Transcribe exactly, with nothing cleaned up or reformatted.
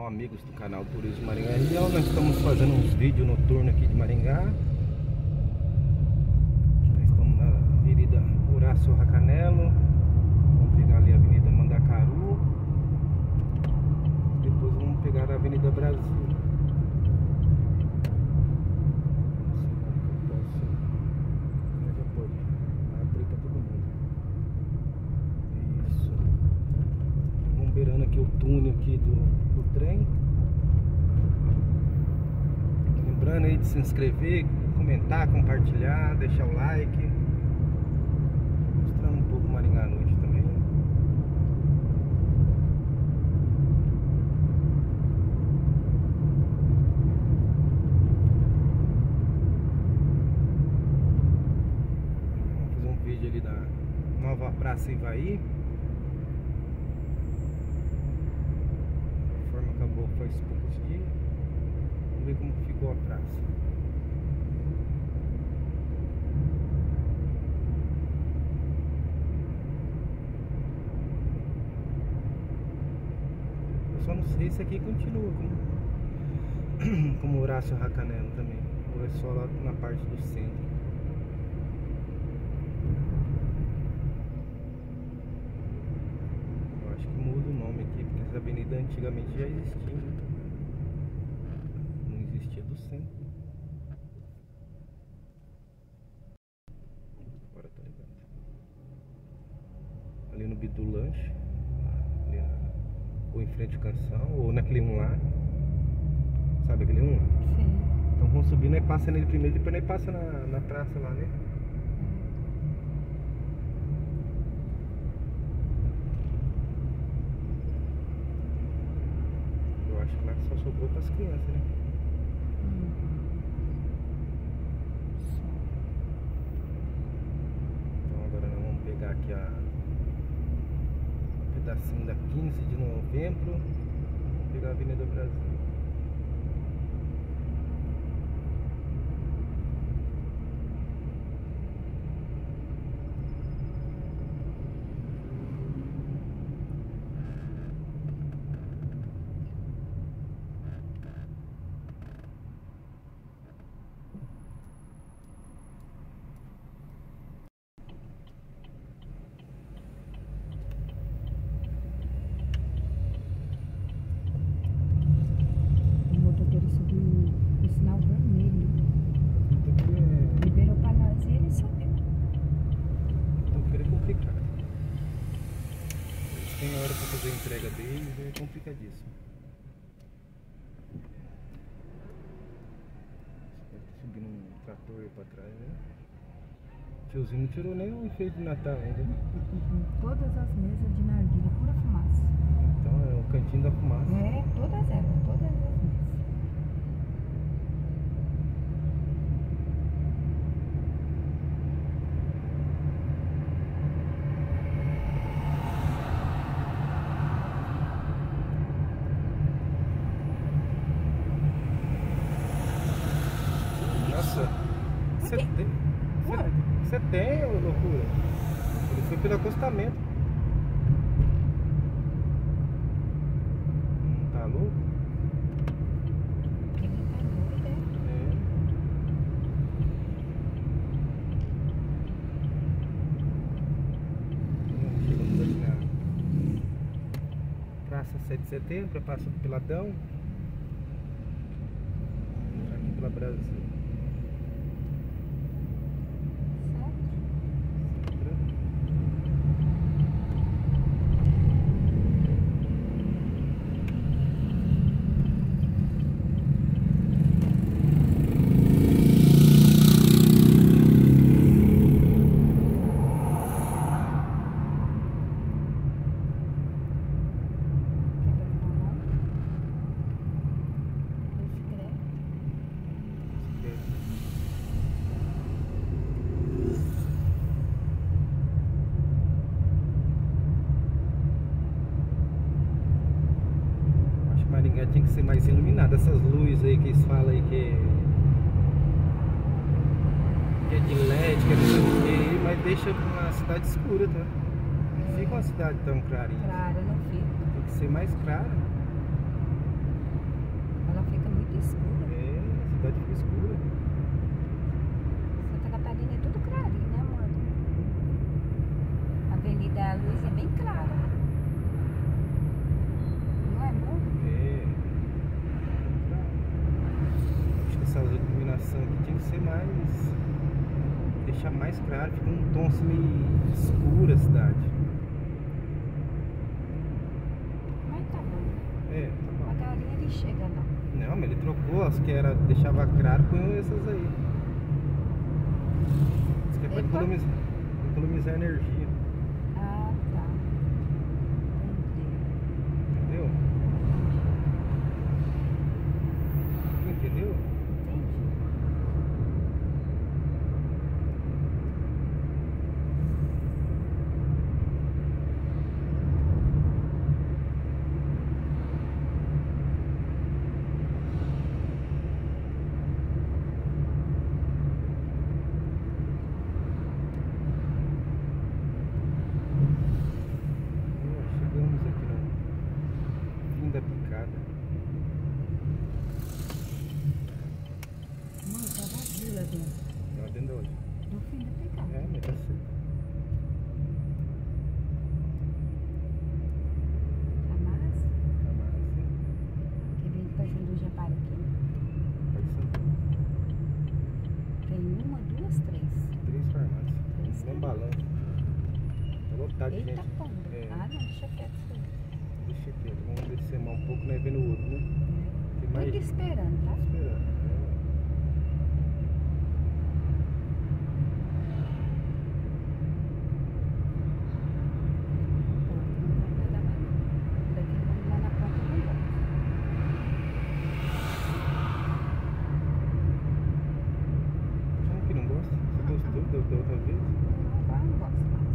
pessoal, amigos do canal Turismo de Maringá. Então, nós estamos fazendo uns vídeos noturnos aqui de Maringá. Nós estamos na avenida Horácio Racanelo. Vamos pegar ali a avenida Mandacaru. Depois vamos pegar a avenida Brasil. Esperando aqui o túnel aqui do, do trem. Lembrando aí de se inscrever, comentar, compartilhar, deixar o like. Mostrando um pouco Maringá à noite também. Vamos fazer um vídeo ali da nova Praça Ivaí. Acabou faz poucos dias. Vamos ver como ficou a praça. Eu só não sei se aqui continua como, como Horácio Racanelo também, ou é só lá na parte do centro. A avenida antigamente já existia, né? Não existia do centro. Agora tá ligado. Ali no Bidu Lanche, ali na, ou em frente ao Canção, ou naquele um lá. Sabe aquele um? Sim. Então vamos subir, nós passa nele primeiro, depois nós passa na, na praça lá, né? Acho que lá só sobrou para as crianças, né? Hum. Então agora nós vamos pegar aqui a um pedacinho da quinze de novembro. Vamos pegar a Avenida Brasil. Tem hora para fazer a entrega deles, é complicadíssimo. Subindo um trator aí para trás, né? O tiozinho não tirou nem o enfeite de Natal ainda, né? Todas as mesas de narguilha, pura fumaça. Então é o cantinho da fumaça. É, todas elas, todas as mesas. Nossa, você tem, você, você tem, ô loucura. Ele foi pelo acostamento. Não tá louco? Quem tá doido, é? É. Chegamos aqui na Praça sete de Setembro, passa do Peladão. Aqui pela Brasil. Maringá tinha que ser mais iluminada. Essas luzes aí que eles falam aí que é, que é de L E D, que é de não sei o que, mas deixa uma cidade escura, tá? Não fica uma cidade tão clarinha. Clara, não fica. Tem que ser mais clara. fica escura. É, a cidade fica escura. Santa Catarina é tudo clarinho, né, amor? A Avenida Luiz é bem clara. Não é, amor? É. Acho que essa iluminação aqui tinha que ser mais. Deixar mais claro, fica um tom assim meio escuro a cidade. Mas tá bom. É, tá bom. Devagarinho ele chega lá. Não, mas ele trocou as que era, deixava claro, põe essas aí. Isso que é pra Epa. economizar, economizar energia. Ah, tá. Entendi. Entendeu? Entendeu? Entendi. Chegamos aqui no fim da picada. Mãe, tá vazio lá dentro. Lá dentro da onde? No fim da pegada. É, mas tá certo. Tá massa? Tá massa. Que vem pra cirurgia para aqui. Pode ser. Tem uma, duas, três. Três farmácias. Três Nem farmácias. balão. Tá lotado de Eita, gente. pomba. É. Ah, não, deixa quieto isso aí. Deixa aqui, vamos descer mais um pouco, né? Vendo o outro, né? Tem mais. Tudo esperando, tá? Esperando. É. Pô, não vai pegar mais não. Daqui vamos lá na porta do negócio. Como que não gosta? Você gostou da, da outra vez? Não, agora não gosto mais.